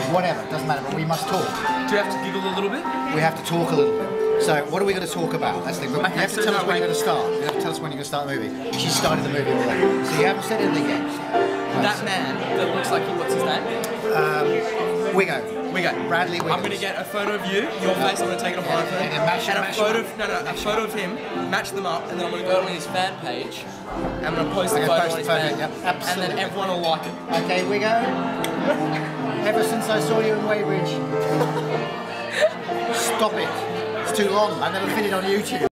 whatever, doesn't matter, but we must talk. Do you have to giggle a little bit? We have to talk a little bit. So, what are we going to talk about? That's the thing. You have to tell us when you're going to start. You have to tell us when you're going to start the movie. She started the movie already. So you haven't said anything yet. That man that looks like what's his name? Wiggo. Bradley Wiggo. I'm going to get a photo of you, your face, I'm going to take it on my phone. And a photo of him, match them up, and then I'm going to go on his fan page. And I'm going to post the photo on his fan. Yep, and then everyone will like it. Okay, Wiggo. Ever since I saw you in Weybridge. Stop it. It's too long. I've never fit it on YouTube.